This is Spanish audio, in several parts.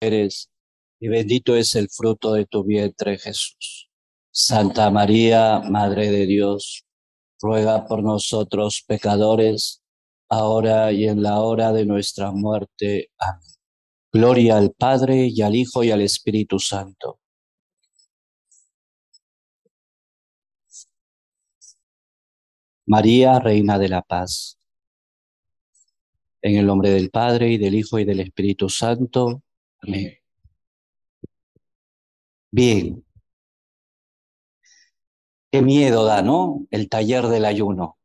mujeres, y bendito es el fruto de tu vientre, Jesús. Santa María, Madre de Dios, ruega por nosotros pecadores, ahora y en la hora de nuestra muerte. Amén. Gloria al Padre, y al Hijo, y al Espíritu Santo. María, Reina de la Paz. En el nombre del Padre, y del Hijo, y del Espíritu Santo. Amén. Bien. Qué miedo da, ¿no? El taller del ayuno.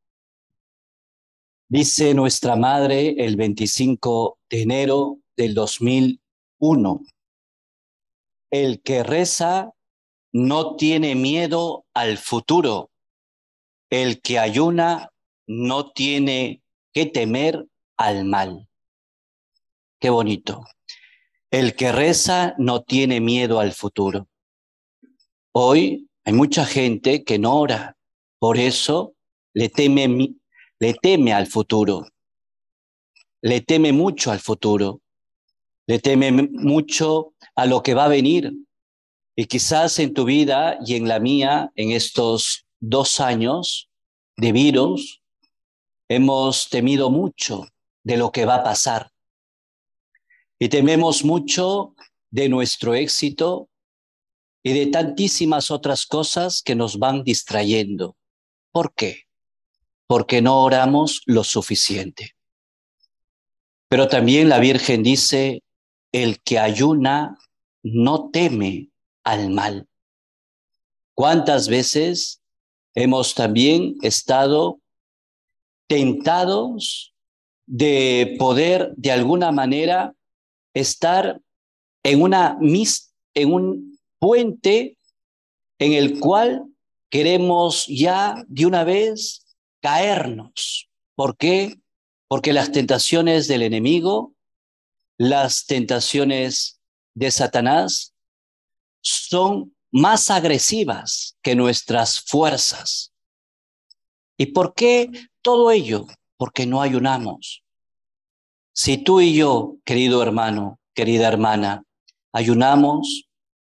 Dice nuestra madre el 25 de enero del 2001. El que reza no tiene miedo al futuro. El que ayuna no tiene que temer al mal. Qué bonito. El que reza no tiene miedo al futuro. Hoy hay mucha gente que no ora, por eso le teme al futuro, le teme mucho al futuro, le teme mucho a lo que va a venir. Y quizás en tu vida y en la mía, en estos 2 años de virus, hemos temido mucho de lo que va a pasar. Y tememos mucho de nuestro éxito y de tantísimas otras cosas que nos van distrayendo. ¿Por qué? Porque no oramos lo suficiente. Pero también la Virgen dice, el que ayuna no teme al mal. ¿Cuántas veces hemos también estado tentados de poder de alguna manera estar en un puente en el cual queremos ya de una vez caernos? ¿Por qué? Porque las tentaciones del enemigo, las tentaciones de Satanás son más agresivas que nuestras fuerzas. ¿Y por qué todo ello? Porque no ayunamos. Si tú y yo, querido hermano, querida hermana, ayunamos,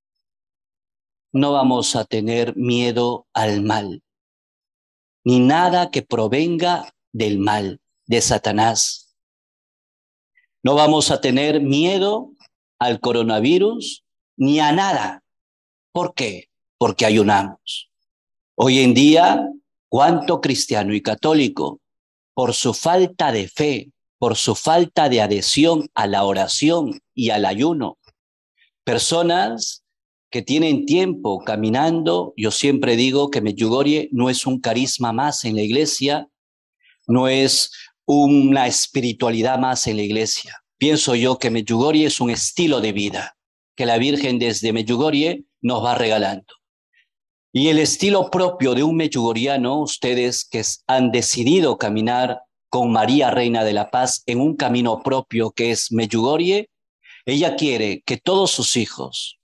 no vamos a tener miedo al mal, ni nada que provenga del mal, de Satanás. No vamos a tener miedo al coronavirus, ni a nada. ¿Por qué? Porque ayunamos. Hoy en día, ¿cuánto cristiano y católico, por su falta de fe, por su falta de adhesión a la oración y al ayuno, personas que tienen tiempo caminando? Yo siempre digo que Medjugorje no es un carisma más en la iglesia, no es una espiritualidad más en la iglesia. Pienso yo que Medjugorje es un estilo de vida que la Virgen desde Medjugorje nos va regalando. Y el estilo propio de un medjugorriano, ustedes que han decidido caminar con María, Reina de la Paz, en un camino propio que es Medjugorje, ella quiere que todos sus hijos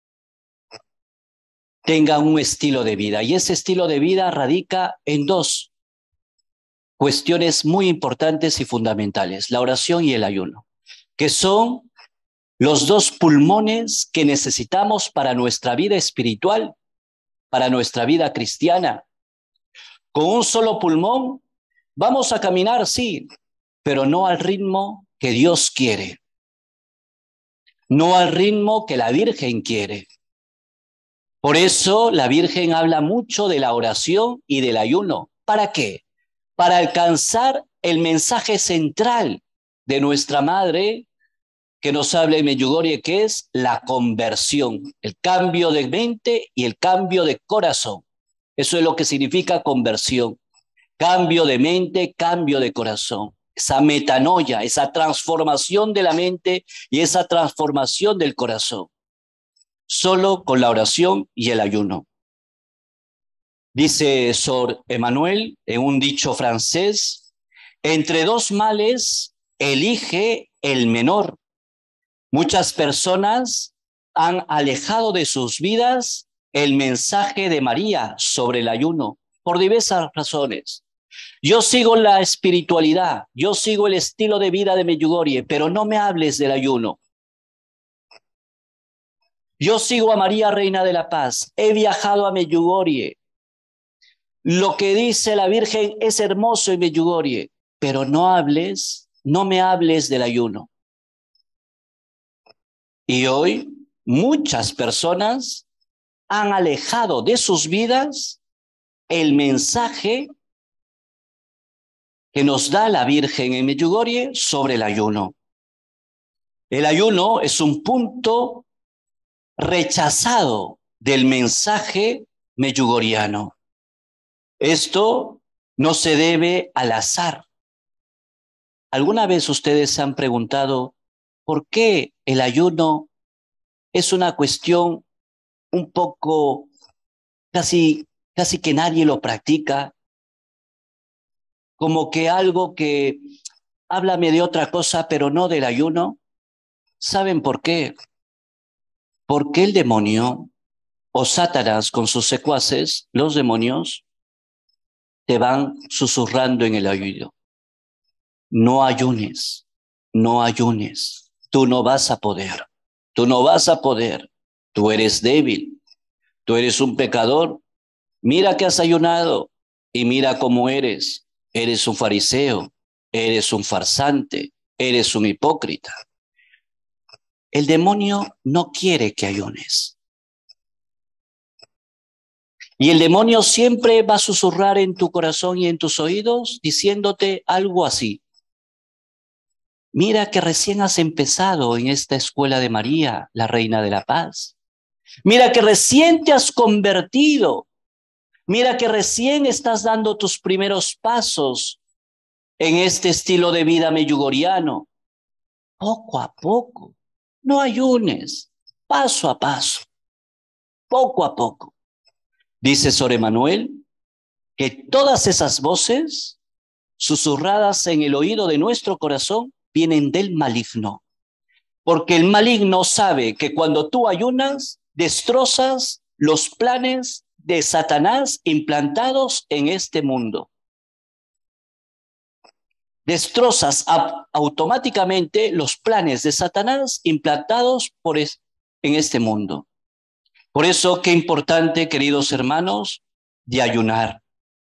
tengan un estilo de vida. Y ese estilo de vida radica en 2 cuestiones muy importantes y fundamentales: la oración y el ayuno, que son los 2 pulmones que necesitamos para nuestra vida espiritual, para nuestra vida cristiana. Con un solo pulmón vamos a caminar, sí, pero no al ritmo que Dios quiere, no al ritmo que la Virgen quiere. Por eso la Virgen habla mucho de la oración y del ayuno. ¿Para qué? Para alcanzar el mensaje central de nuestra Madre, que nos habla en Medjugorje, que es la conversión, el cambio de mente y el cambio de corazón. Eso es lo que significa conversión. Cambio de mente, cambio de corazón. Esa metanoia, esa transformación de la mente y esa transformación del corazón. Solo con la oración y el ayuno. Dice Sor Emmanuel en un dicho francés, entre 2 males elige el menor. Muchas personas han alejado de sus vidas el mensaje de María sobre el ayuno por diversas razones. Yo sigo la espiritualidad, yo sigo el estilo de vida de Medjugorje, pero no me hables del ayuno. Yo sigo a María, Reina de la Paz. He viajado a Medjugorje. Lo que dice la Virgen es hermoso en Medjugorje, pero no me hables del ayuno. Y hoy muchas personas han alejado de sus vidas el mensaje que nos da la Virgen en Medjugorje sobre el ayuno. El ayuno es un punto rechazado del mensaje medjugorjiano. Esto no se debe al azar. ¿Alguna vez ustedes se han preguntado por qué el ayuno es una cuestión un poco casi que nadie lo practica? Como que algo que háblame de otra cosa, pero no del ayuno. ¿Saben por qué? Porque el demonio o Satanás con sus secuaces, los demonios, te van susurrando en el oído. No ayunes, no ayunes. Tú no vas a poder, tú no vas a poder. Tú eres débil, tú eres un pecador. Mira que has ayunado y mira cómo eres. Eres un fariseo, eres un farsante, eres un hipócrita. El demonio no quiere que ayunes. Y el demonio siempre va a susurrar en tu corazón y en tus oídos diciéndote algo así. Mira que recién has empezado en esta escuela de María, la Reina de la Paz. Mira que recién te has convertido. Mira que recién estás dando tus primeros pasos en este estilo de vida medjugorjiano. Poco a poco. No ayunes. Paso a paso. Poco a poco. Dice Sor Emanuel que todas esas voces susurradas en el oído de nuestro corazón vienen del maligno. Porque el maligno sabe que cuando tú ayunas, destrozas los planes de Satanás implantados en este mundo. Destrozas automáticamente los planes de Satanás implantados en este mundo. Por eso, qué importante, queridos hermanos, de ayunar.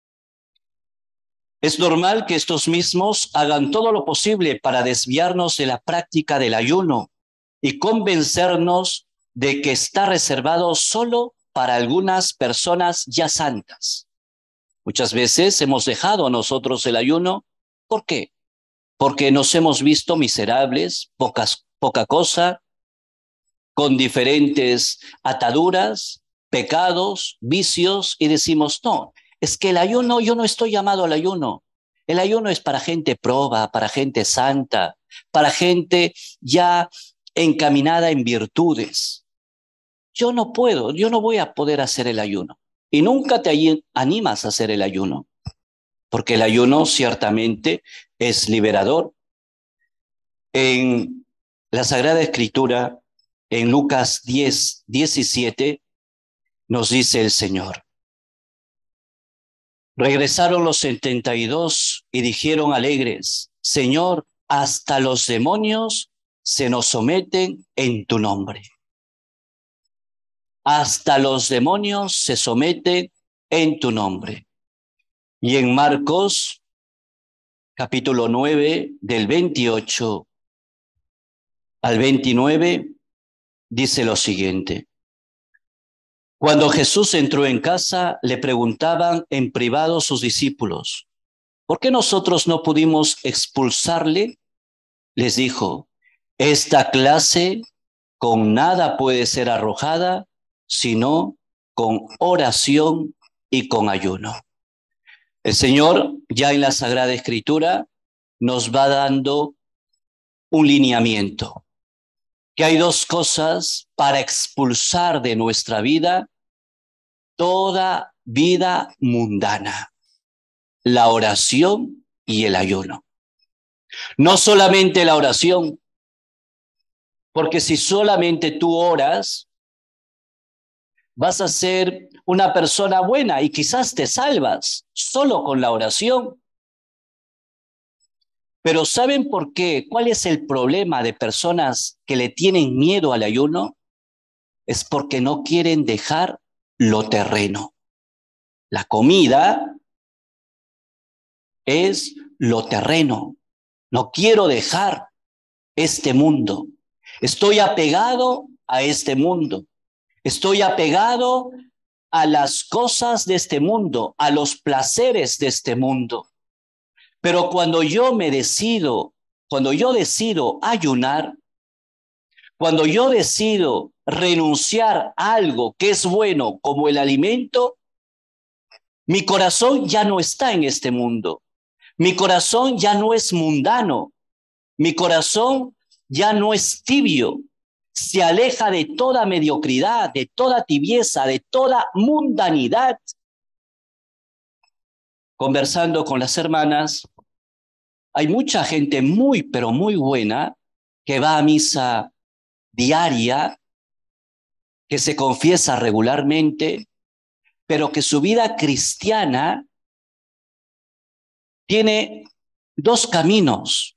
Es normal que estos mismos hagan todo lo posible para desviarnos de la práctica del ayuno y convencernos de que está reservado solo para algunas personas ya santas. Muchas veces hemos dejado a nosotros el ayuno. ¿Por qué? Porque nos hemos visto miserables, poca cosa, con diferentes ataduras, pecados, vicios, y decimos, no, es que el ayuno, yo no estoy llamado al ayuno. El ayuno es para gente proba, para gente santa, para gente ya encaminada en virtudes. Yo no puedo, yo no voy a poder hacer el ayuno. Y nunca te animas a hacer el ayuno, porque el ayuno ciertamente es liberador. En la Sagrada Escritura, en Lucas 10:17, nos dice el Señor: regresaron los 72 y dijeron alegres: Señor, hasta los demonios se nos someten en tu nombre. Hasta los demonios se someten en tu nombre. Y en Marcos, capítulo 9, del 28 al 29, dice lo siguiente: cuando Jesús entró en casa, le preguntaban en privado sus discípulos: ¿por qué nosotros no pudimos expulsarle? Les dijo: esta clase con nada puede ser arrojada, sino con oración y con ayuno. El Señor, ya en la Sagrada Escritura, nos va dando un lineamiento, que hay dos cosas para expulsar de nuestra vida toda vida mundana: la oración y el ayuno. No solamente la oración, porque si solamente tú oras, vas a ser una persona buena y quizás te salvas solo con la oración. Pero ¿saben por qué? ¿Cuál es el problema de personas que le tienen miedo al ayuno? es porque no quieren dejar lo terreno. La comida es lo terreno. No quiero dejar este mundo. Estoy apegado a este mundo. Estoy apegado a las cosas de este mundo, a los placeres de este mundo. Pero cuando yo decido ayunar, cuando yo decido renunciar a algo que es bueno como el alimento, mi corazón ya no está en este mundo. Mi corazón ya no es mundano. Mi corazón ya no es tibio. Se aleja de toda mediocridad, de toda tibieza, de toda mundanidad. Conversando con las hermanas, hay mucha gente muy, pero muy buena que va a misa diaria, que se confiesa regularmente, pero que su vida cristiana tiene dos caminos.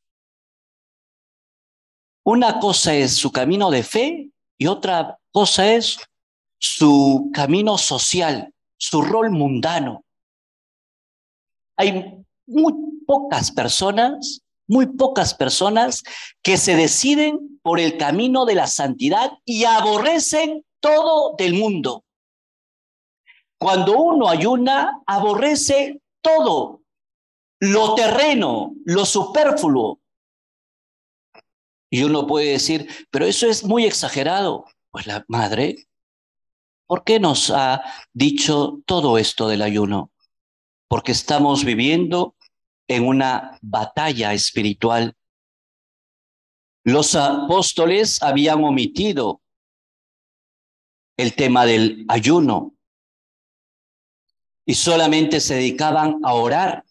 Una cosa es su camino de fe y otra cosa es su camino social, su rol mundano. Hay muy pocas personas que se deciden por el camino de la santidad y aborrecen todo del mundo. Cuando uno ayuna, aborrece todo, lo terreno, lo superfluo. Y uno puede decir, pero eso es muy exagerado. Pues la madre, ¿por qué nos ha dicho todo esto del ayuno? Porque estamos viviendo en una batalla espiritual. Los apóstoles habían omitido el tema del ayuno y solamente se dedicaban a orar.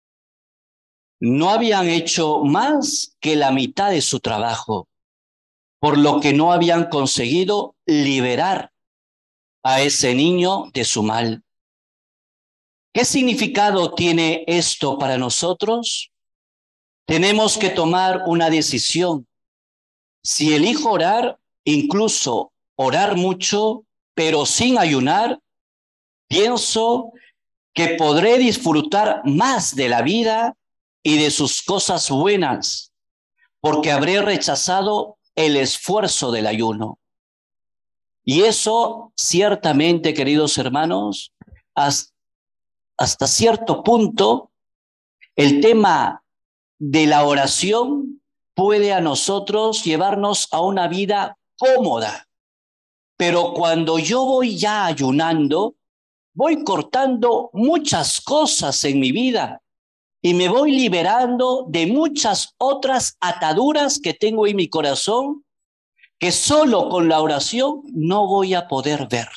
No habían hecho más que la mitad de su trabajo, por lo que no habían conseguido liberar a ese niño de su mal. ¿Qué significado tiene esto para nosotros? Tenemos que tomar una decisión. Si elijo orar, incluso orar mucho, pero sin ayunar, pienso que podré disfrutar más de la vida y de sus cosas buenas, porque habré rechazado el esfuerzo del ayuno. Y eso, ciertamente, queridos hermanos, hasta cierto punto, el tema de la oración puede a nosotros llevarnos a una vida cómoda. Pero cuando yo voy ya ayunando, voy cortando muchas cosas en mi vida y me voy liberando de muchas otras ataduras que tengo en mi corazón que solo con la oración no voy a poder ver.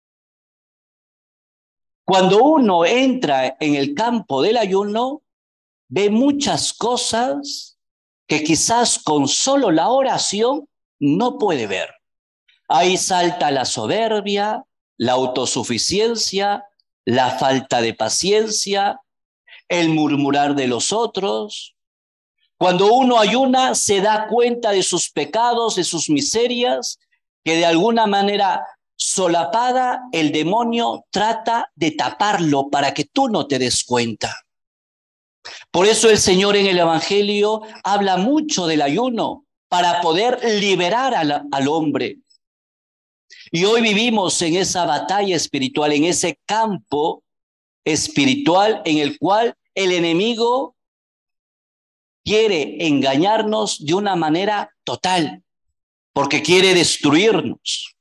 Cuando uno entra en el campo del ayuno, ve muchas cosas que quizás con solo la oración no puede ver. Ahí salta la soberbia, la autosuficiencia, la falta de paciencia, el murmurar de los otros. Cuando uno ayuna, se da cuenta de sus pecados, de sus miserias, que de alguna manera solapada el demonio trata de taparlo para que tú no te des cuenta. Por eso el Señor en el Evangelio habla mucho del ayuno para poder liberar al hombre. Y hoy vivimos en esa batalla espiritual, en ese campo espiritual en el cual el enemigo quiere engañarnos de una manera total, porque quiere destruirnos.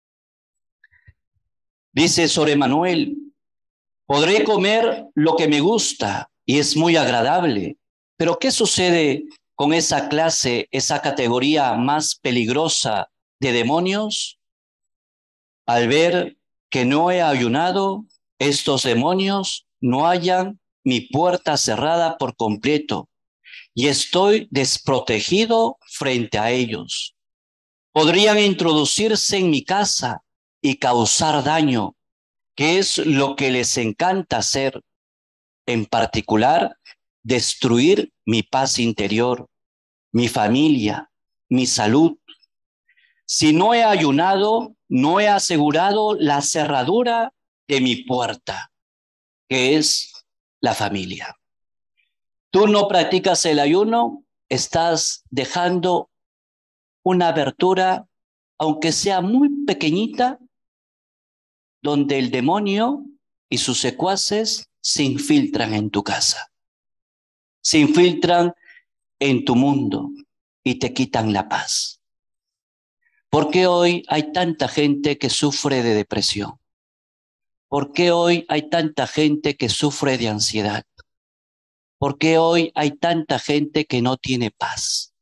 Dice Sor Emanuel, podré comer lo que me gusta y es muy agradable, pero ¿qué sucede con esa clase, esa categoría más peligrosa de demonios? Al ver que no he ayunado, estos demonios no hallan mi puerta cerrada por completo y estoy desprotegido frente a ellos. Podrían introducirse en mi casa y causar daño, que es lo que les encanta hacer, en particular, destruir mi paz interior, mi familia, mi salud. si no he ayunado, no he asegurado la cerradura de mi puerta, que es la familia. Tú no practicas el ayuno, estás dejando una abertura, aunque sea muy pequeñita, donde el demonio y sus secuaces se infiltran en tu casa, se infiltran en tu mundo y te quitan la paz. ¿Por qué hoy hay tanta gente que sufre de depresión? ¿Por qué hoy hay tanta gente que sufre de ansiedad? ¿Por qué hoy hay tanta gente que no tiene paz?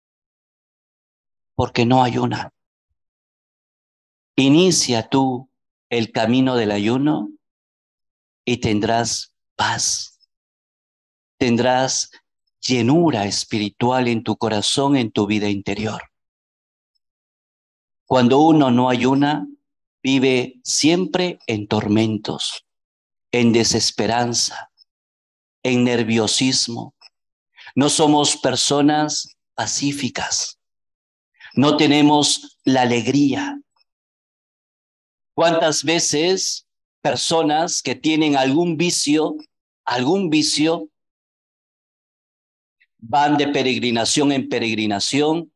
Porque no ayuna. Inicia tú el camino del ayuno y tendrás paz. Tendrás llenura espiritual en tu corazón, en tu vida interior. Cuando uno no ayuna, vive siempre en tormentos, en desesperanza, en nerviosismo. No somos personas pacíficas. No tenemos la alegría. ¿Cuántas veces personas que tienen algún vicio, van de peregrinación en peregrinación,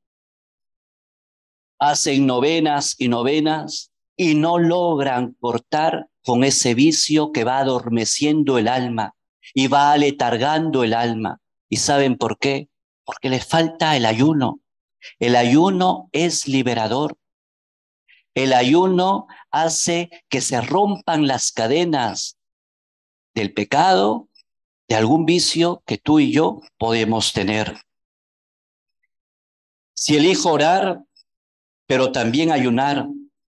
hacen novenas y no logran cortar con ese vicio que va adormeciendo el alma y va aletargando el alma? ¿Y saben por qué? Porque les falta el ayuno. El ayuno es liberador. El ayuno hace que se rompan las cadenas del pecado, de algún vicio que tú y yo podemos tener. Si elijo orar, pero también ayunar,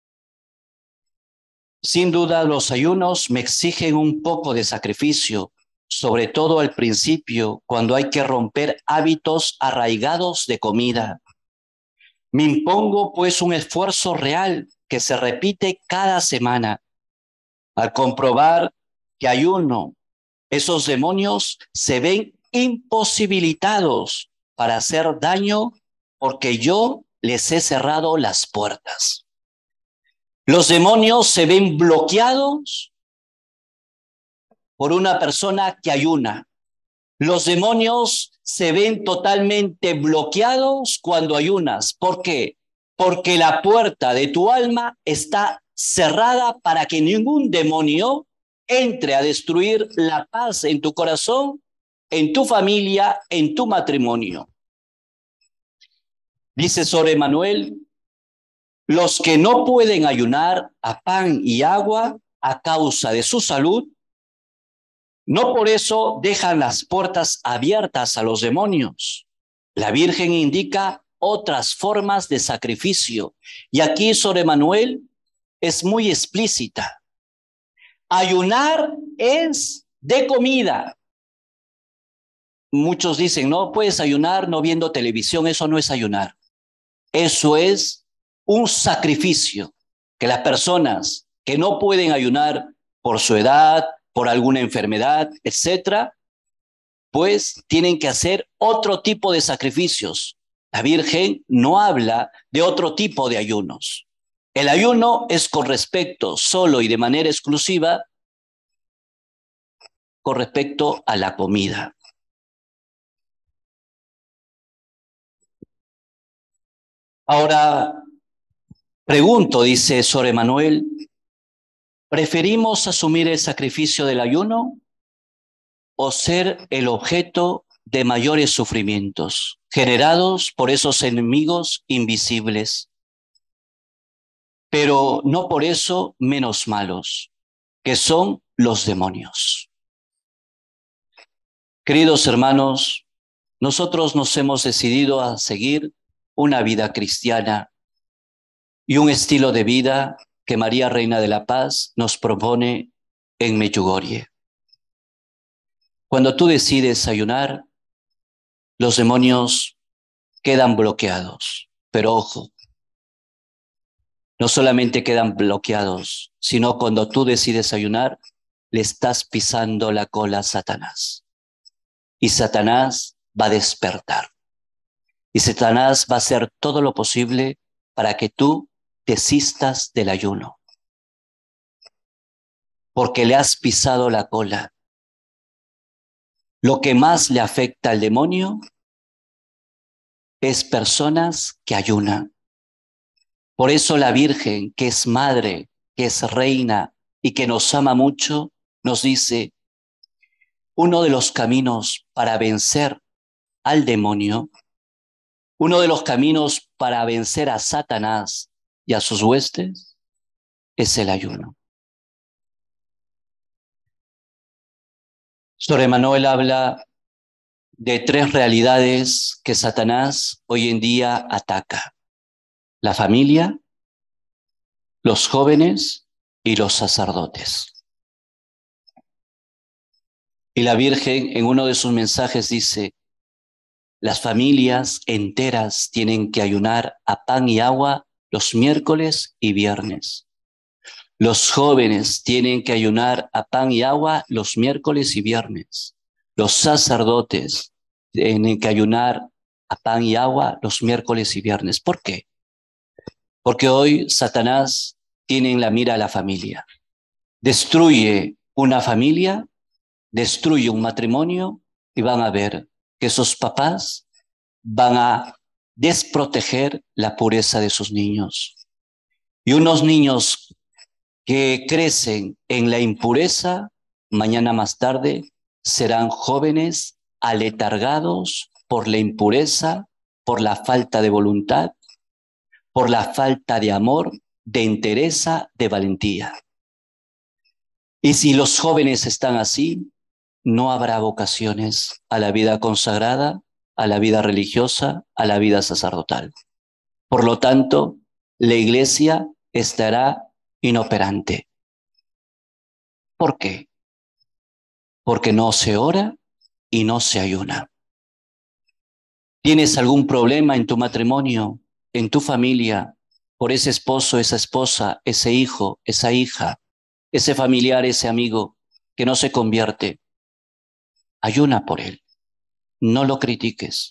sin duda los ayunos me exigen un poco de sacrificio, sobre todo al principio, cuando hay que romper hábitos arraigados de comida. Me impongo pues un esfuerzo real que se repite cada semana. Al comprobar que ayuno, esos demonios se ven imposibilitados para hacer daño porque yo les he cerrado las puertas. Los demonios se ven bloqueados por una persona que ayuna. Los demonios se ven totalmente bloqueados cuando ayunas. ¿Por qué? Porque la puerta de tu alma está cerrada para que ningún demonio entre a destruir la paz en tu corazón, en tu familia, en tu matrimonio. Dice Sor Emanuel, los que no pueden ayunar a pan y agua a causa de su salud, no por eso dejan las puertas abiertas a los demonios. La Virgen indica otras formas de sacrificio. Y aquí Sor Emanuel es muy explícita. Ayunar es de comida. Muchos dicen, no puedes ayunar no viendo televisión. Eso no es ayunar. Eso es un sacrificio que las personas que no pueden ayunar por su edad, por alguna enfermedad, etcétera, pues tienen que hacer otro tipo de sacrificios. La Virgen no habla de otro tipo de ayunos. El ayuno es con respecto solo y de manera exclusiva con respecto a la comida. Ahora, pregunto, dice Sor Emanuel, ¿preferimos asumir el sacrificio del ayuno o ser el objeto de mayores sufrimientos generados por esos enemigos invisibles, pero no por eso menos malos, que son los demonios? Queridos hermanos, nosotros nos hemos decidido a seguir una vida cristiana y un estilo de vida que María Reina de la Paz nos propone en Medjugorje. Cuando tú decides ayunar, los demonios quedan bloqueados. Pero ojo, no solamente quedan bloqueados, sino cuando tú decides ayunar, le estás pisando la cola a Satanás. Y Satanás va a despertar. Y Satanás va a hacer todo lo posible para que tú desistas del ayuno, porque le has pisado la cola. Lo que más le afecta al demonio es personas que ayunan. Por eso la Virgen, que es madre, que es reina y que nos ama mucho, nos dice, uno de los caminos para vencer al demonio, uno de los caminos para vencer a Satanás y a sus huestes, es el ayuno. Sor Emmanuel habla de tres realidades que Satanás hoy en día ataca: la familia, los jóvenes y los sacerdotes. Y la Virgen en uno de sus mensajes dice, las familias enteras tienen que ayunar a pan y agua los miércoles y viernes. Los jóvenes tienen que ayunar a pan y agua los miércoles y viernes. Los sacerdotes tienen que ayunar a pan y agua los miércoles y viernes. ¿Por qué? Porque hoy Satanás tiene en la mira a la familia. Destruye una familia, destruye un matrimonio y van a ver que esos papás van a desproteger la pureza de sus niños. Y unos niños que crecen en la impureza, mañana más tarde serán jóvenes aletargados por la impureza, por la falta de voluntad, por la falta de amor, de entereza, de valentía. Y si los jóvenes están así, no habrá vocaciones a la vida consagrada, a la vida religiosa, a la vida sacerdotal. Por lo tanto, la Iglesia estará inoperante. ¿Por qué? Porque no se ora y no se ayuna. ¿Tienes algún problema en tu matrimonio, en tu familia, por ese esposo, esa esposa, ese hijo, esa hija, ese familiar, ese amigo que no se convierte? Ayuna por él. No lo critiques.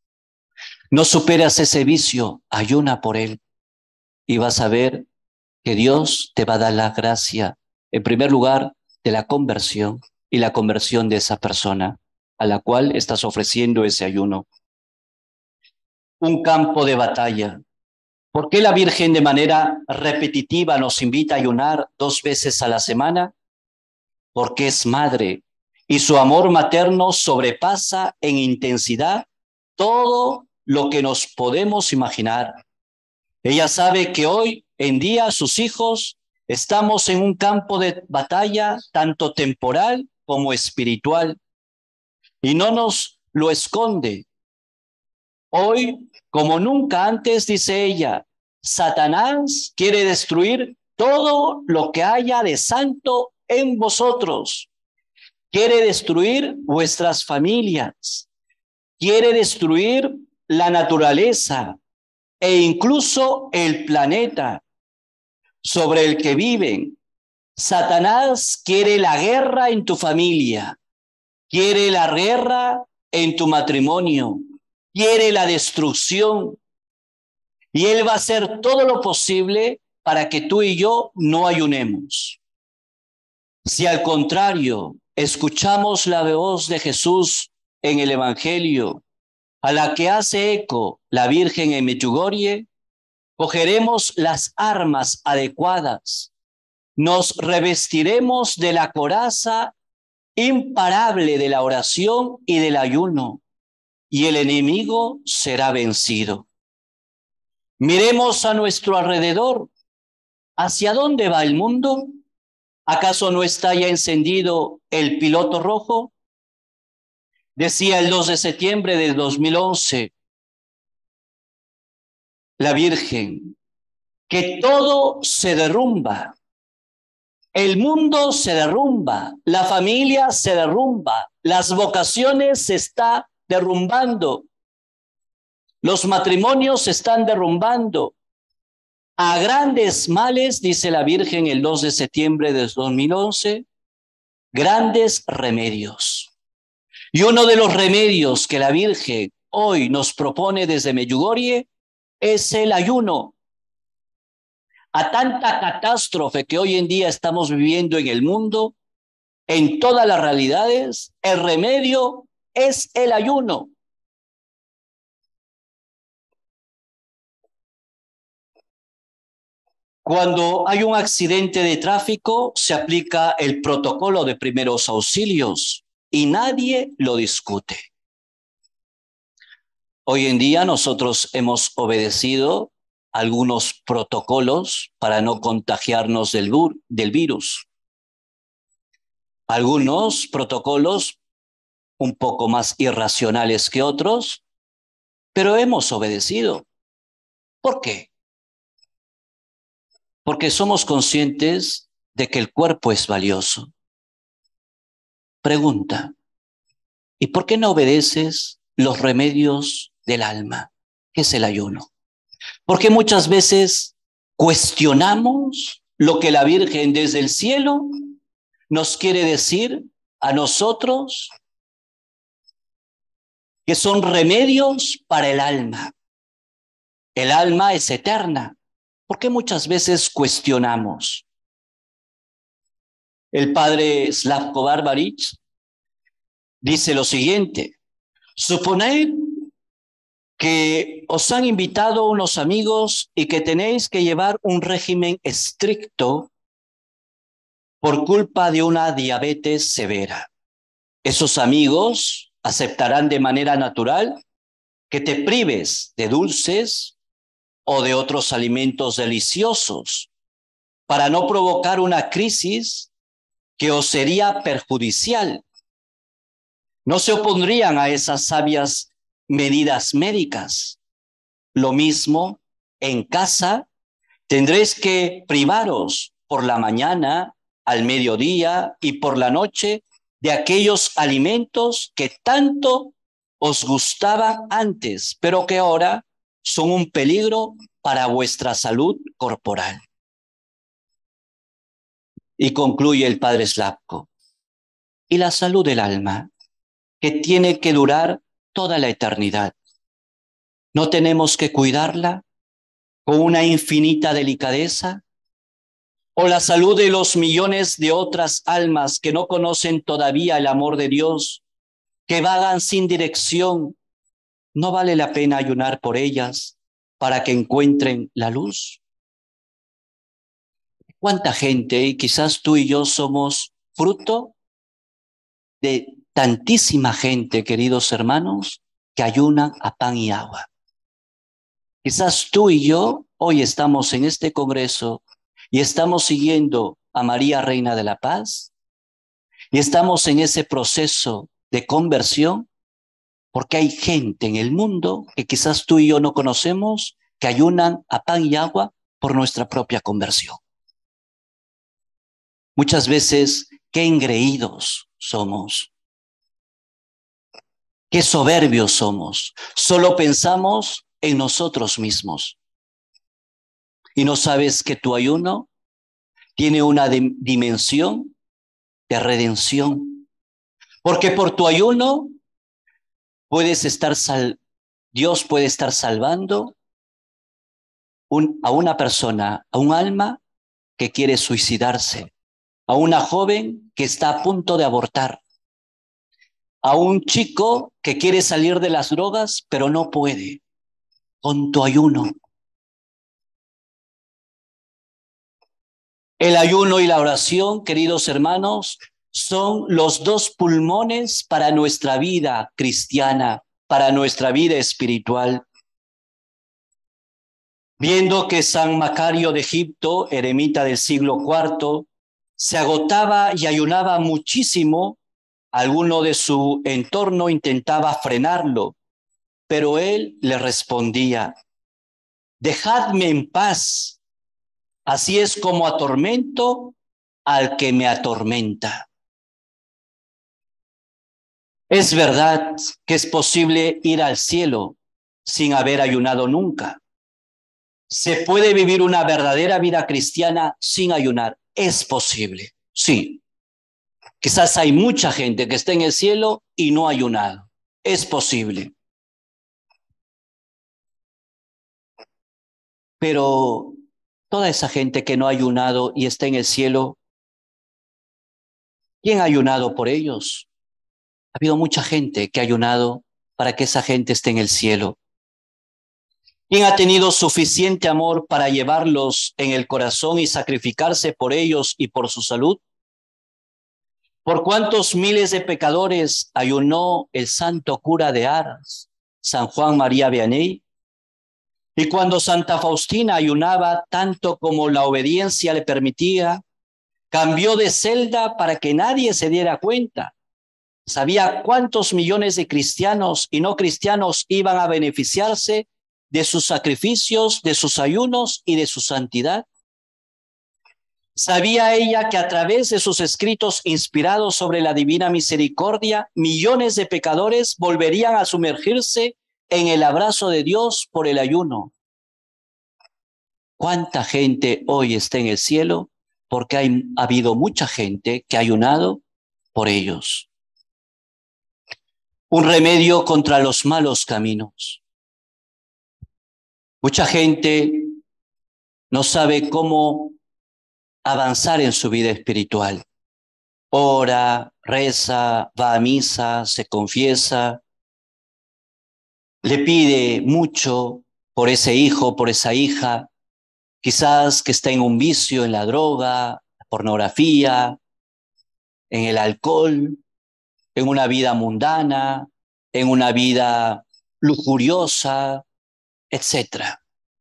No superas ese vicio, ayuna por él. Y vas a ver que Dios te va a dar la gracia, en primer lugar, de la conversión y la conversión de esa persona a la cual estás ofreciendo ese ayuno. Un campo de batalla. ¿Por qué la Virgen de manera repetitiva nos invita a ayunar 2 veces a la semana? Porque es madre y su amor materno sobrepasa en intensidad todo lo que nos podemos imaginar. Ella sabe que hoy en día sus hijos estamos en un campo de batalla tanto temporal como espiritual y no nos lo esconde. Hoy, como nunca antes, dice ella, Satanás quiere destruir todo lo que haya de santo en vosotros. Quiere destruir vuestras familias, quiere destruir la naturaleza e incluso el planeta sobre el que viven. Satanás quiere la guerra en tu familia, quiere la guerra en tu matrimonio, quiere la destrucción. Y él va a hacer todo lo posible para que tú y yo no ayunemos. Si al contrario, escuchamos la voz de Jesús en el Evangelio, a la que hace eco la Virgen en Medjugorje, cogeremos las armas adecuadas, nos revestiremos de la coraza imparable de la oración y del ayuno, y el enemigo será vencido. Miremos a nuestro alrededor. ¿Hacia dónde va el mundo? ¿Acaso no está ya encendido el piloto rojo? Decía el 2 de septiembre de 2011 la Virgen, que todo se derrumba. El mundo se derrumba, la familia se derrumba, las vocaciones se están derrumbando, los matrimonios se están derrumbando. A grandes males, dice la Virgen el 2 de septiembre de 2011, grandes remedios. Y uno de los remedios que la Virgen hoy nos propone desde Medjugorje es el ayuno. a tanta catástrofe que hoy en día estamos viviendo en el mundo, en todas las realidades, el remedio es el ayuno. Cuando hay un accidente de tráfico, se aplica el protocolo de primeros auxilios y nadie lo discute. Hoy en día nosotros hemos obedecido algunos protocolos para no contagiarnos del virus. Algunos protocolos un poco más irracionales que otros, pero hemos obedecido. ¿Por qué? Porque somos conscientes de que el cuerpo es valioso. Pregunta, ¿y por qué no obedeces los remedios del alma, que es el ayuno? Porque muchas veces cuestionamos lo que la Virgen desde el cielo nos quiere decir a nosotros, que son remedios para el alma. El alma es eterna. ¿Por qué muchas veces cuestionamos? El padre Slavko Barbarich dice lo siguiente: suponed que os han invitado unos amigos y que tenéis que llevar un régimen estricto por culpa de una diabetes severa. Esos amigos aceptarán de manera natural que te prives de dulces o de otros alimentos deliciosos para no provocar una crisis que os sería perjudicial. No se opondrían a esas sabias medidas médicas. Lo mismo en casa, tendréis que privaros por la mañana, al mediodía y por la noche de aquellos alimentos que tanto os gustaban antes, pero que ahora son un peligro para vuestra salud corporal. Y concluye el padre Slavko: y la salud del alma, que tiene que durar toda la eternidad. ¿No tenemos que cuidarla con una infinita delicadeza? ¿O la salud de los millones de otras almas que no conocen todavía el amor de Dios, que vagan sin dirección? ¿No vale la pena ayunar por ellas para que encuentren la luz? ¿Cuánta gente, y quizás tú y yo somos fruto de tantísima gente, queridos hermanos, que ayunan a pan y agua? Quizás tú y yo hoy estamos en este congreso y estamos siguiendo a María, Reina de la Paz, y estamos en ese proceso de conversión porque hay gente en el mundo que quizás tú y yo no conocemos, que ayunan a pan y agua por nuestra propia conversión. Muchas veces, qué engreídos somos, qué soberbios somos. Solo pensamos en nosotros mismos. Y no sabes que tu ayuno tiene una dimensión de redención. Porque por tu ayuno puedes estar Dios puede estar salvando a una persona, a un alma que quiere suicidarse, a una joven que está a punto de abortar, a un chico que quiere salir de las drogas, pero no puede, con tu ayuno. El ayuno y la oración, queridos hermanos, son los dos pulmones para nuestra vida cristiana, para nuestra vida espiritual. Viendo que San Macario de Egipto, eremita del siglo IV, se agotaba y ayunaba muchísimo, alguno de su entorno intentaba frenarlo, pero él le respondía: dejadme en paz, así es como atormento al que me atormenta. Es verdad que es posible ir al cielo sin haber ayunado nunca. ¿Se puede vivir una verdadera vida cristiana sin ayunar? Es posible, sí. Quizás hay mucha gente que está en el cielo y no ha ayunado. Es posible. Pero Toda esa gente que no ha ayunado y está en el cielo, ¿quién ha ayunado por ellos? Ha habido mucha gente que ha ayunado para que esa gente esté en el cielo. ¿Quién ha tenido suficiente amor para llevarlos en el corazón y sacrificarse por ellos y por su salud? ¿Por cuántos miles de pecadores ayunó el santo cura de Ars, San Juan María Vianney? Y cuando Santa Faustina ayunaba tanto como la obediencia le permitía, cambió de celda para que nadie se diera cuenta. Sabía cuántos millones de cristianos y no cristianos iban a beneficiarse de sus sacrificios, de sus ayunos y de su santidad. Sabía ella que a través de sus escritos inspirados sobre la divina misericordia, millones de pecadores volverían a sumergirse en el abrazo de Dios por el ayuno. ¿Cuánta gente hoy está en el cielo? Porque ha habido mucha gente que ha ayunado por ellos. Un remedio contra los malos caminos. Mucha gente no sabe cómo avanzar en su vida espiritual. Ora, reza, va a misa, se confiesa, le pide mucho por ese hijo, por esa hija, quizás que está en un vicio, en la droga, la pornografía, en el alcohol, en una vida mundana, en una vida lujuriosa, etcétera.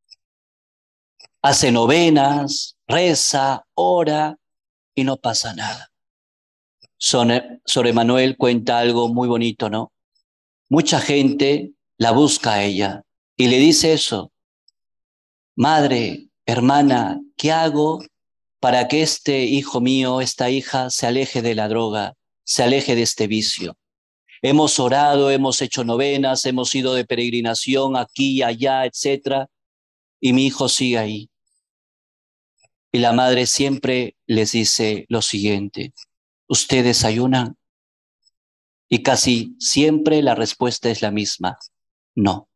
Hace novenas, reza, ora y no pasa nada. Sor Emanuel cuenta algo muy bonito, ¿no? Mucha gente la busca a ella y le dice eso: madre, hermana, ¿qué hago para que este hijo mío, esta hija, se aleje de la droga, se aleje de este vicio? Hemos orado, hemos hecho novenas, hemos ido de peregrinación aquí y allá, etcétera, y mi hijo sigue ahí. Y la madre siempre les dice lo siguiente: ¿ustedes ayunan? Y casi siempre la respuesta es la misma: no.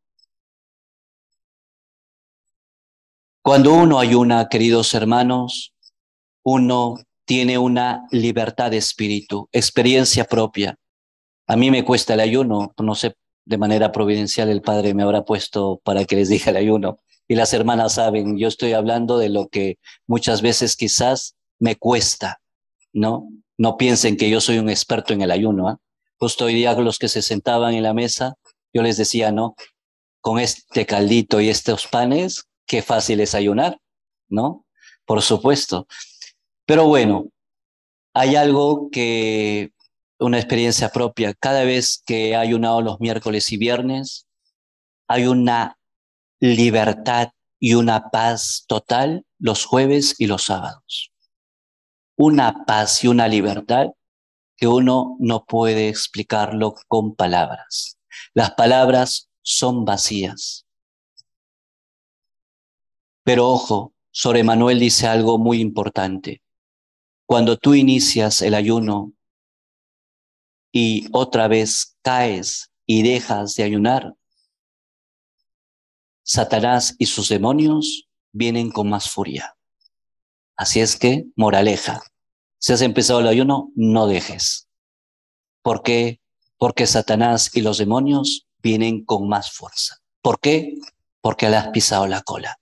Cuando uno ayuna, queridos hermanos, uno tiene una libertad de espíritu, experiencia propia. A mí me cuesta el ayuno, no sé, de manera providencial el Padre me habrá puesto para que les diga el ayuno. Y las hermanas saben, yo estoy hablando de lo que muchas veces quizás me cuesta, ¿no? No piensen que yo soy un experto en el ayuno, ¿eh? Justo hoy día los que se sentaban en la mesa, yo les decía, no, con este caldito y estos panes, qué fácil es ayunar, ¿no? Por supuesto. Pero bueno, hay algo que, una experiencia propia, cada vez que he ayunado los miércoles y viernes, hay una libertad y una paz total los jueves y los sábados. Una paz y una libertad que uno no puede explicarlo con palabras. Las palabras son vacías. Pero ojo, Sor Emanuel dice algo muy importante. Cuando tú inicias el ayuno y otra vez caes y dejas de ayunar, Satanás y sus demonios vienen con más furia. Así es que, moraleja, si has empezado el ayuno, no dejes. ¿Por qué? Porque Satanás y los demonios vienen con más fuerza. ¿Por qué? Porque le has pisado la cola.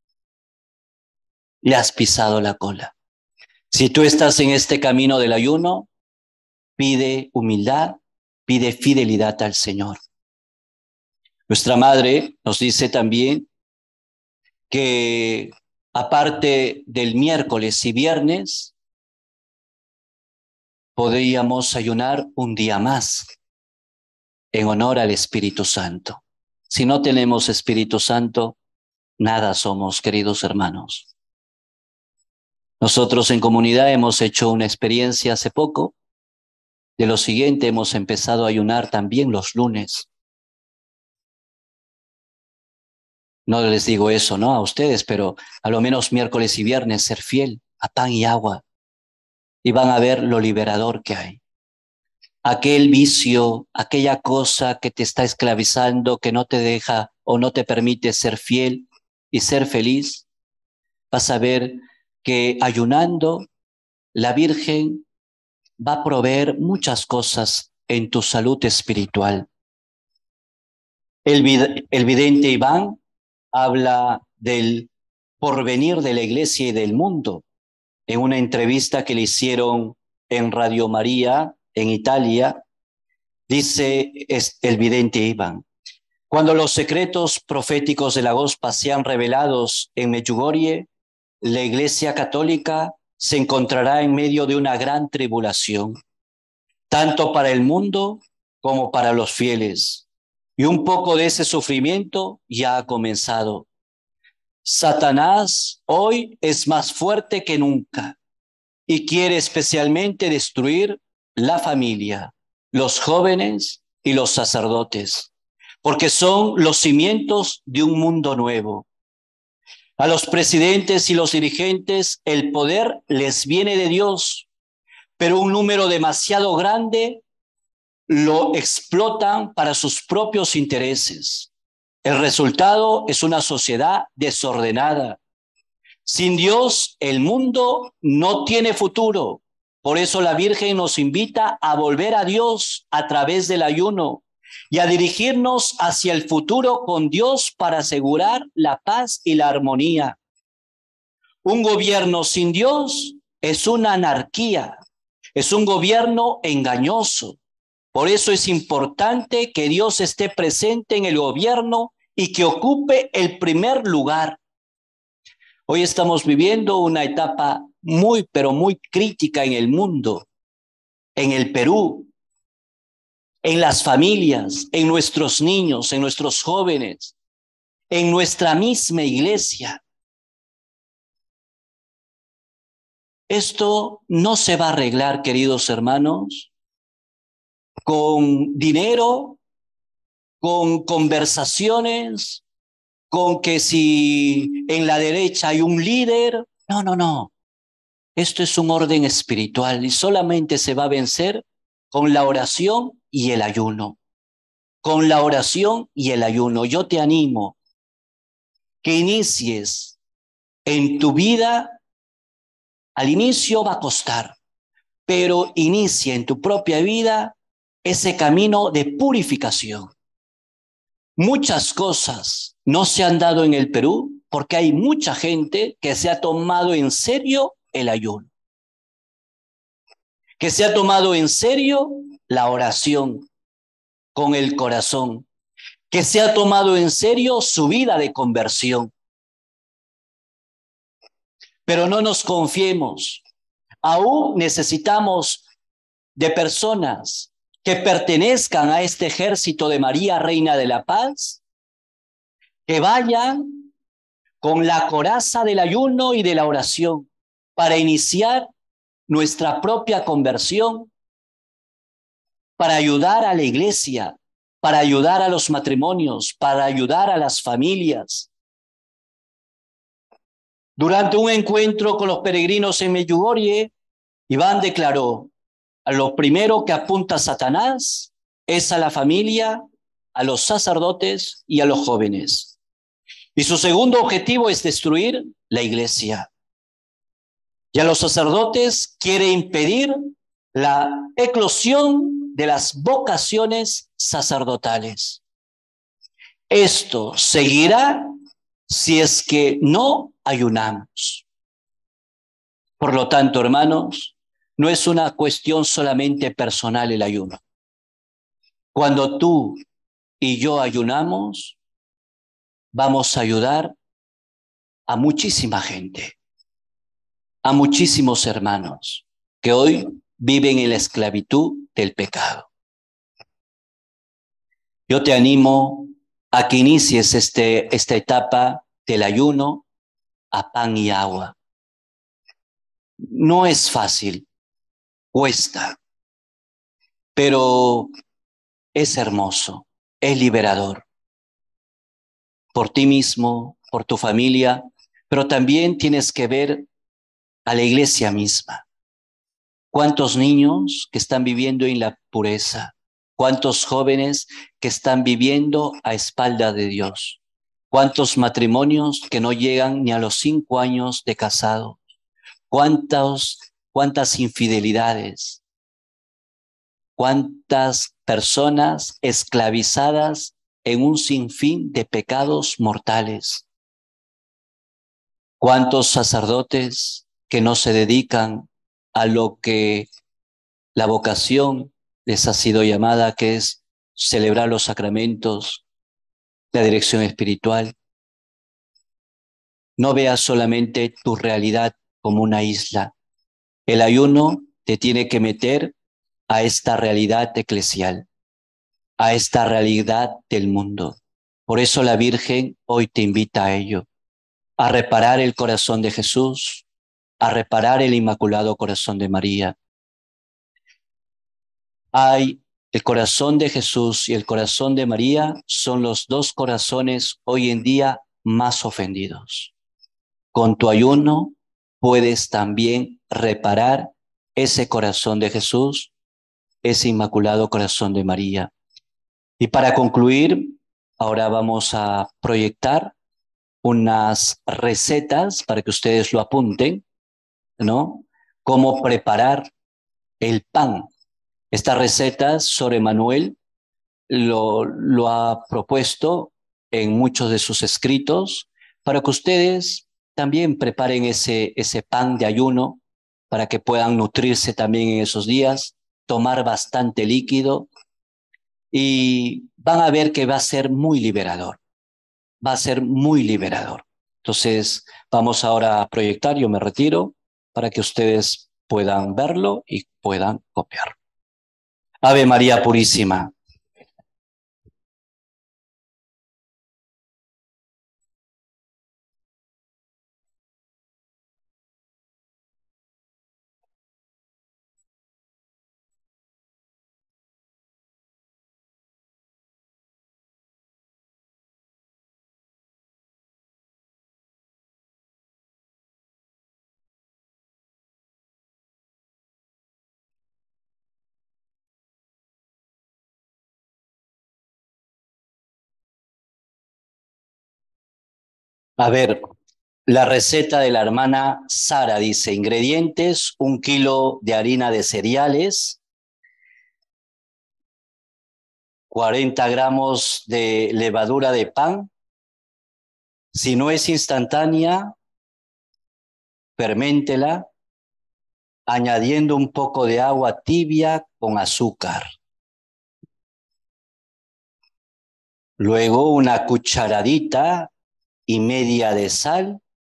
Le has pisado la cola. Si tú estás en este camino del ayuno, pide humildad, pide fidelidad al Señor. Nuestra madre nos dice también que aparte del miércoles y viernes, podríamos ayunar un día más en honor al Espíritu Santo. Si no tenemos Espíritu Santo, nada somos, queridos hermanos. Nosotros en comunidad hemos hecho una experiencia hace poco de lo siguiente: hemos empezado a ayunar también los lunes. No les digo eso, ¿no? A ustedes, pero a lo menos miércoles y viernes ser fiel a pan y agua, y van a ver lo liberador que hay. Aquel vicio, aquella cosa que te está esclavizando, que no te deja o no te permite ser fiel y ser feliz, vas a ver que ayunando, la Virgen va a proveer muchas cosas en tu salud espiritual. El vidente Iván habla del porvenir de la iglesia y del mundo. En una entrevista que le hicieron en Radio María, en Italia, dice el vidente Iván: cuando los secretos proféticos de la Gospa sean revelados en Medjugorje, la Iglesia Católica se encontrará en medio de una gran tribulación, tanto para el mundo como para los fieles. Y un poco de ese sufrimiento ya ha comenzado. Satanás hoy es más fuerte que nunca y quiere especialmente destruir la familia, los jóvenes y los sacerdotes, porque son los cimientos de un mundo nuevo. A los presidentes y los dirigentes el poder les viene de Dios, pero un número demasiado grande lo explotan para sus propios intereses. El resultado es una sociedad desordenada. Sin Dios, el mundo no tiene futuro. Por eso la Virgen nos invita a volver a Dios a través del ayuno y a dirigirnos hacia el futuro con Dios para asegurar la paz y la armonía. Un gobierno sin Dios es una anarquía, es un gobierno engañoso. Por eso es importante que Dios esté presente en el gobierno y que ocupe el primer lugar. Hoy estamos viviendo una etapa muy, pero muy crítica en el mundo, en el Perú, en las familias, en nuestros niños, en nuestros jóvenes, en nuestra misma iglesia. Esto no se va a arreglar, queridos hermanos, con dinero, con conversaciones, con que si en la derecha hay un líder. No, no, no. Esto es un orden espiritual y solamente se va a vencer con la oración y el ayuno. Con la oración y el ayuno. Yo te animo que inicies en tu vida. Al inicio va a costar, pero inicia en tu propia vida ese camino de purificación. Muchas cosas no se han dado en el Perú porque hay mucha gente que se ha tomado en serio el ayuno, que se ha tomado en serio la oración con el corazón, que se ha tomado en serio su vida de conversión. Pero no nos confiemos, aún necesitamos de personas que pertenezcan a este ejército de María, Reina de la Paz, que vayan con la coraza del ayuno y de la oración para iniciar nuestra propia conversión, para ayudar a la iglesia, para ayudar a los matrimonios, para ayudar a las familias. Durante un encuentro con los peregrinos en Medjugorje, Iván declaró: a lo primero que apunta Satanás es a la familia, a los sacerdotes y a los jóvenes. Y su segundo objetivo es destruir la iglesia. Y a los sacerdotes quiere impedir la eclosión de las vocaciones sacerdotales. Esto seguirá si es que no ayunamos. Por lo tanto, hermanos, no es una cuestión solamente personal el ayuno. Cuando tú y yo ayunamos, vamos a ayudar a muchísima gente, a muchísimos hermanos que hoy viven en la esclavitud del pecado. Yo te animo a que inicies esta etapa del ayuno a pan y agua. No es fácil, cuesta, pero es hermoso, es liberador. Por ti mismo, por tu familia, pero también tienes que ver a la iglesia misma. ¿Cuántos niños que están viviendo en la pureza? ¿Cuántos jóvenes que están viviendo a espalda de Dios? ¿Cuántos matrimonios que no llegan ni a los 5 años de casado? ¿Cuántas infidelidades? ¿Cuántas personas esclavizadas en un sinfín de pecados mortales? ¿Cuántos sacerdotes que no se dedican a lo que la vocación les ha sido llamada, que es celebrar los sacramentos, la dirección espiritual? No veas solamente tu realidad como una isla. El ayuno te tiene que meter a esta realidad eclesial, a esta realidad del mundo. Por eso la Virgen hoy te invita a ello, a reparar el corazón de Jesús, a reparar el Inmaculado Corazón de María. El corazón de Jesús y el corazón de María son los dos corazones hoy en día más ofendidos. Con tu ayuno puedes también reparar ese corazón de Jesús, ese Inmaculado Corazón de María. Y para concluir, ahora vamos a proyectar unas recetas para que ustedes lo apunten, ¿no? Cómo preparar el pan. Estas recetas, Sor Emanuel lo ha propuesto en muchos de sus escritos para que ustedes también preparen ese pan de ayuno para que puedan nutrirse también en esos días, tomar bastante líquido y van a ver que va a ser muy liberador, va a ser muy liberador. Entonces, vamos ahora a proyectar, yo me retiro para que ustedes puedan verlo y puedan copiar. Ave María Purísima. A ver, la receta de la hermana Sara dice, ingredientes, 1 kilo de harina de cereales, 40 gramos de levadura de pan. Si no es instantánea, ferméntela, añadiendo un poco de agua tibia con azúcar. Luego 1,5 cucharadas de sal,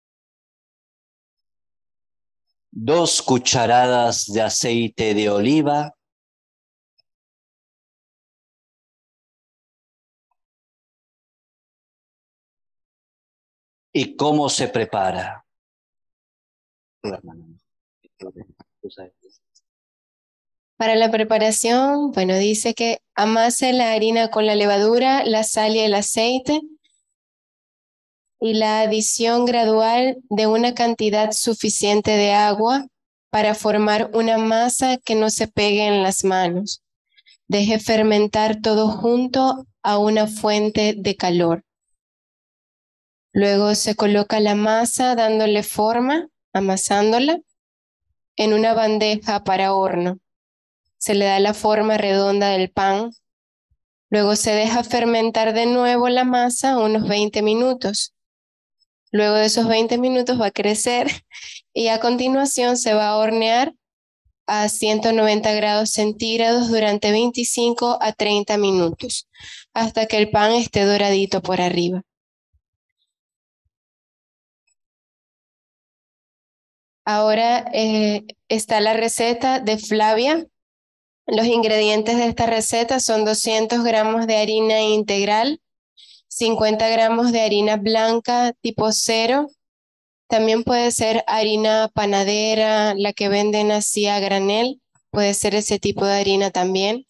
2 cucharadas de aceite de oliva, ¿y cómo se prepara? Para la preparación, bueno, dice que amase la harina con la levadura, la sal y el aceite y la adición gradual de una cantidad suficiente de agua para formar una masa que no se pegue en las manos. Deje fermentar todo junto a una fuente de calor. Luego se coloca la masa dándole forma, amasándola, en una bandeja para horno. Se le da la forma redonda del pan. Luego se deja fermentar de nuevo la masa unos 20 minutos. Luego de esos 20 minutos va a crecer y a continuación se va a hornear a 190 grados centígrados durante 25 a 30 minutos hasta que el pan esté doradito por arriba. Ahora está la receta de Flavia. Los ingredientes de esta receta son 200 gramos de harina integral, 50 gramos de harina blanca tipo 0. También puede ser harina panadera, la que venden así a granel, puede ser ese tipo de harina también.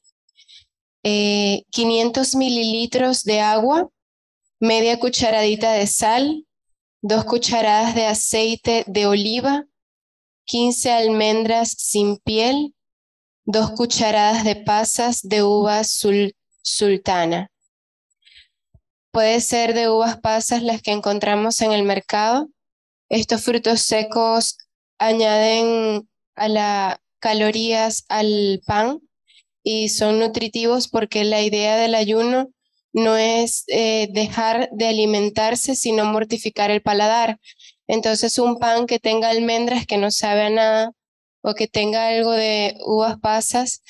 500 mililitros de agua, media cucharadita de sal, 2 cucharadas de aceite de oliva, 15 almendras sin piel, 2 cucharadas de pasas de uva sultana. Puede ser de uvas pasas las que encontramos en el mercado. Estos frutos secos añaden calorías al pan y son nutritivos porque la idea del ayuno no es dejar de alimentarse, sino mortificar el paladar. Entonces, un pan que tenga almendras que no sabe a nada o que tenga algo de uvas pasas,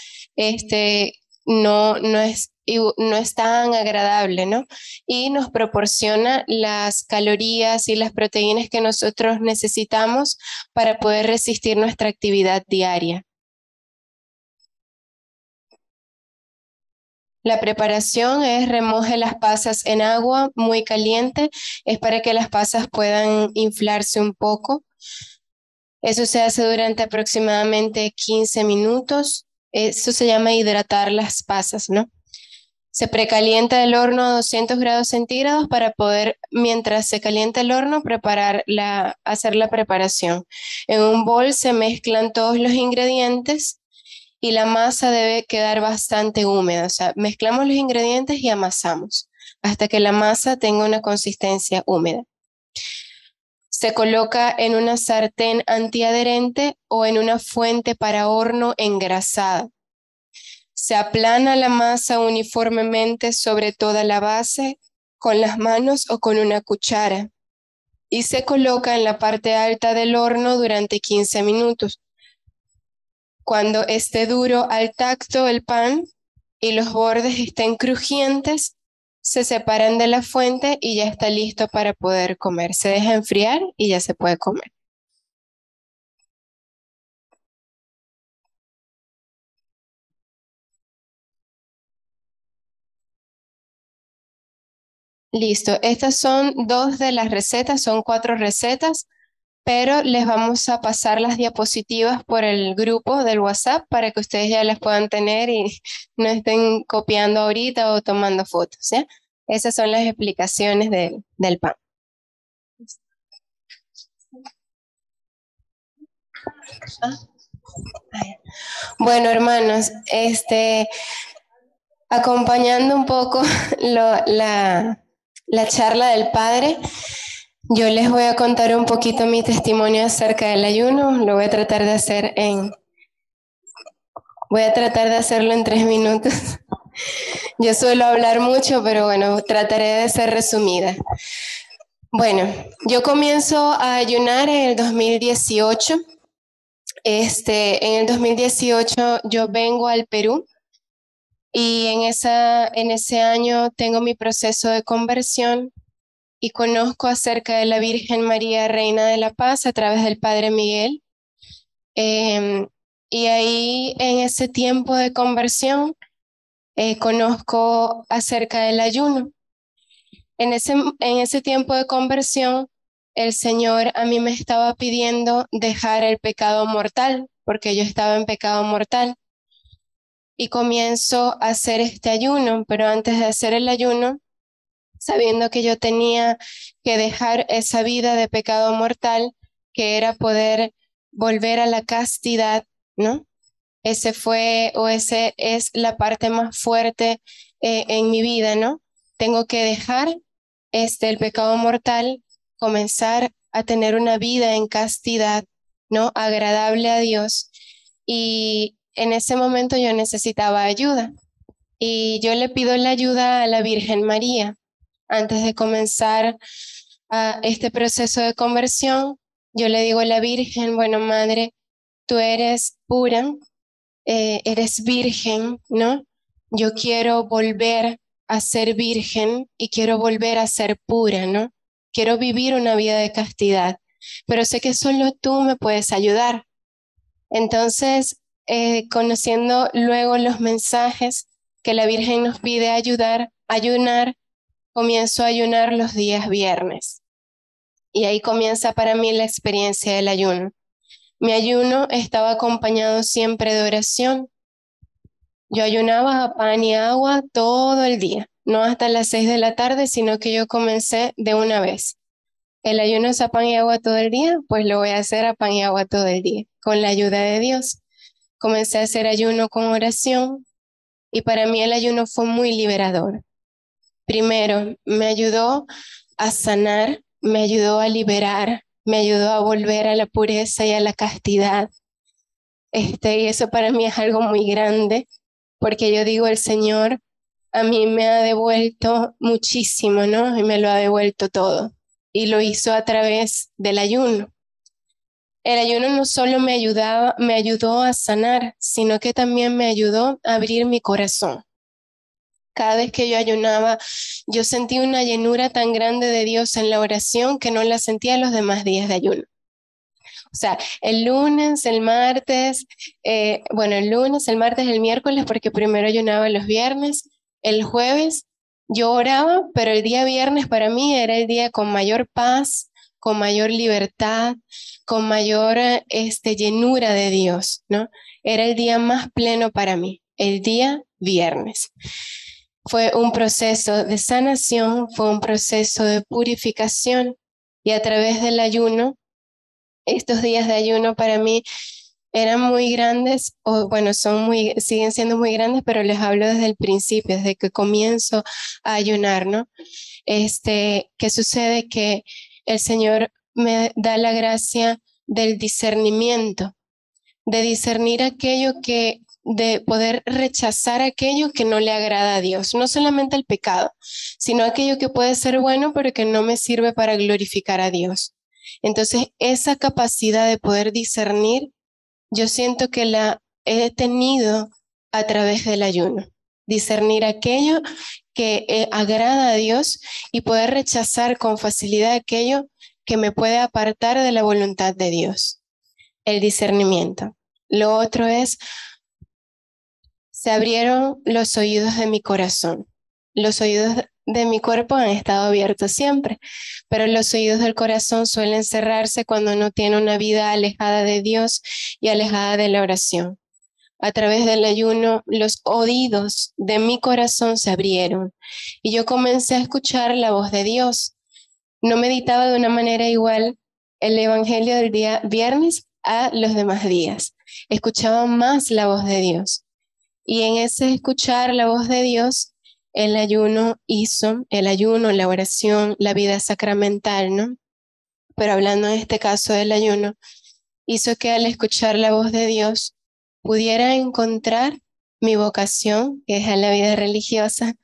no es tan agradable, ¿no? Y nos proporciona las calorías y las proteínas que nosotros necesitamos para poder resistir nuestra actividad diaria. La preparación es remoje las pasas en agua muy caliente, es para que las pasas puedan inflarse un poco. Eso se hace durante aproximadamente 15 minutos. Eso se llama hidratar las pasas, ¿no? Se precalienta el horno a 200 grados centígrados para poder, mientras se calienta el horno, hacer la preparación. En un bol se mezclan todos los ingredientes y la masa debe quedar bastante húmeda. O sea, mezclamos los ingredientes y amasamos hasta que la masa tenga una consistencia húmeda. Se coloca en una sartén antiadherente o en una fuente para horno engrasada. Se aplana la masa uniformemente sobre toda la base con las manos o con una cuchara y se coloca en la parte alta del horno durante 15 minutos. Cuando esté duro al tacto el pan y los bordes estén crujientes, se separan de la fuente y ya está listo para poder comer. Se deja enfriar y ya se puede comer. Listo, estas son 2 de las recetas, son 4 recetas, pero les vamos a pasar las diapositivas por el grupo del WhatsApp para que ustedes ya las puedan tener y no estén copiando ahorita o tomando fotos, ¿ya? Esas son las explicaciones del pan. Bueno, hermanos, acompañando un poco la charla del Padre, yo les voy a contar un poquito mi testimonio acerca del ayuno. Lo voy a tratar de hacerlo en 3 minutos. Yo suelo hablar mucho, pero bueno, trataré de ser resumida. Bueno, yo comienzo a ayunar en el 2018. En el 2018 yo vengo al Perú y en ese año tengo mi proceso de conversión y conozco acerca de la Virgen María, Reina de la Paz, a través del Padre Miguel. Y ahí en ese tiempo de conversión conozco acerca del ayuno. En ese tiempo de conversión, el Señor a mí me estaba pidiendo dejar el pecado mortal, porque yo estaba en pecado mortal. Y comienzo a hacer este ayuno, pero antes de hacer el ayuno, sabiendo que yo tenía que dejar esa vida de pecado mortal, que era poder volver a la castidad, ¿no? Ese es la parte más fuerte en mi vida, ¿no? Tengo que dejar el pecado mortal, comenzar a tener una vida en castidad, ¿no? Agradable a Dios. Y en ese momento yo necesitaba ayuda. Y yo le pido la ayuda a la Virgen María. Antes de comenzar este proceso de conversión, yo le digo a la Virgen, bueno, Madre, tú eres pura, eres virgen, ¿no? Yo quiero volver a ser virgen y quiero volver a ser pura, ¿no? Quiero vivir una vida de castidad, pero sé que solo tú me puedes ayudar. Entonces, conociendo luego los mensajes que la Virgen nos pide ayunar, comienzo a ayunar los días viernes. Y ahí comienza para mí la experiencia del ayuno. Mi ayuno estaba acompañado siempre de oración. Yo ayunaba a pan y agua todo el día, no hasta las 6 de la tarde, sino que yo comencé de una vez. El ayuno es a pan y agua todo el día, pues lo voy a hacer a pan y agua todo el día, con la ayuda de Dios. Comencé a hacer ayuno con oración y para mí el ayuno fue muy liberador. Primero, me ayudó a sanar, me ayudó a liberar, me ayudó a volver a la pureza y a la castidad. Y eso para mí es algo muy grande, porque yo digo, el Señor a mí me ha devuelto muchísimo, ¿no? Y me lo ha devuelto todo. Y lo hizo a través del ayuno. El ayuno no solo me ayudó a sanar, sino que también me ayudó a abrir mi corazón. Cada vez que yo ayunaba, yo sentí una llenura tan grande de Dios en la oración que no la sentía los demás días de ayuno. O sea, el lunes, el martes, el lunes, el martes, el miércoles, porque primero ayunaba los viernes, el jueves yo oraba, pero el día viernes para mí era el día con mayor paz, con mayor libertad, con mayor llenura de Dios, ¿no? Era el día más pleno para mí, el día viernes. Fue un proceso de sanación, fue un proceso de purificación, y a través del ayuno, estos días de ayuno para mí eran muy grandes, o bueno, siguen siendo muy grandes, pero les hablo desde el principio, desde que comienzo a ayunar, ¿no? ¿Qué sucede? Que el Señor me da la gracia del discernimiento, de discernir de poder rechazar aquello que no le agrada a Dios, no solamente el pecado, sino aquello que puede ser bueno, pero que no me sirve para glorificar a Dios. Entonces, esa capacidad de poder discernir, yo siento que la he tenido a través del ayuno. Discernir aquello que agrada a Dios y poder rechazar con facilidad aquello que me puede apartar de la voluntad de Dios. El discernimiento. Lo otro es, se abrieron los oídos de mi corazón. Los oídos de mi cuerpo han estado abiertos siempre, pero los oídos del corazón suelen cerrarse cuando uno tiene una vida alejada de Dios y alejada de la oración. A través del ayuno, los oídos de mi corazón se abrieron y yo comencé a escuchar la voz de Dios. No meditaba de una manera igual el evangelio del día viernes a los demás días. Escuchaba más la voz de Dios. Y en ese escuchar la voz de Dios, el ayuno, la oración, la vida sacramental, ¿no? Pero hablando en este caso del ayuno, hizo que al escuchar la voz de Dios pudiera encontrar mi vocación, que es a la vida religiosa,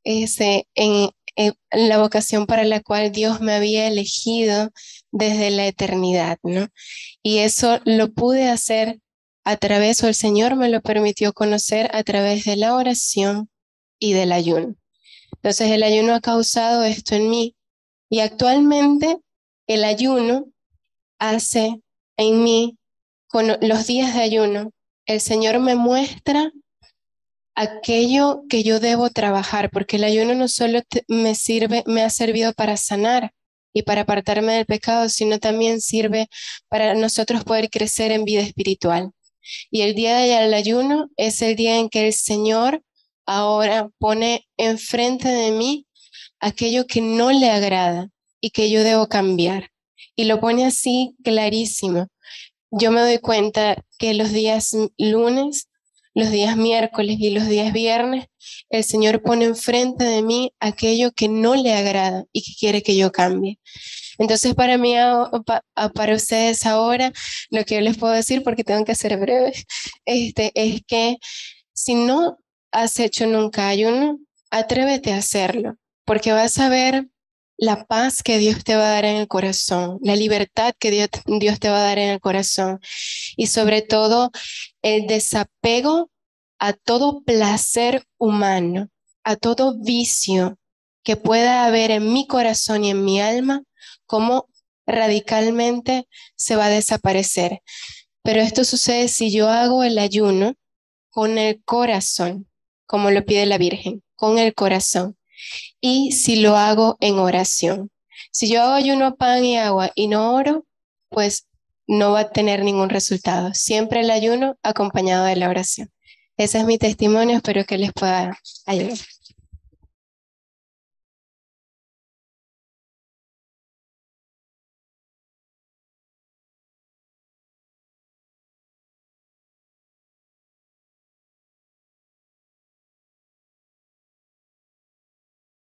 en la vocación para la cual Dios me había elegido desde la eternidad, ¿no? Y eso lo pude hacer o el Señor me lo permitió conocer a través de la oración y del ayuno. Entonces el ayuno ha causado esto en mí, y actualmente el ayuno hace en mí, con los días de ayuno, el Señor me muestra aquello que yo debo trabajar, porque el ayuno no solo me ha servido para sanar y para apartarme del pecado, sino también sirve para nosotros poder crecer en vida espiritual. Y el día del ayuno es el día en que el Señor ahora pone enfrente de mí aquello que no le agrada y que yo debo cambiar. Y lo pone así clarísimo. Yo me doy cuenta que los días lunes, los días miércoles y los días viernes, el Señor pone enfrente de mí aquello que no le agrada y que quiere que yo cambie. Entonces, para mí, para ustedes ahora, lo que yo les puedo decir, porque tengo que ser breve, es que si no has hecho nunca ayuno, atrévete a hacerlo, porque vas a ver la paz que Dios te va a dar en el corazón, la libertad que Dios te va a dar en el corazón, y sobre todo el desapego a todo placer humano, a todo vicio que pueda haber en mi corazón y en mi alma, como radicalmente se va a desaparecer. Pero esto sucede si yo hago el ayuno con el corazón, como lo pide la Virgen, con el corazón, y si lo hago en oración. Si yo hago ayuno a pan y agua y no oro, pues no va a tener ningún resultado. Siempre el ayuno acompañado de la oración. Ese es mi testimonio, espero que les pueda ayudar.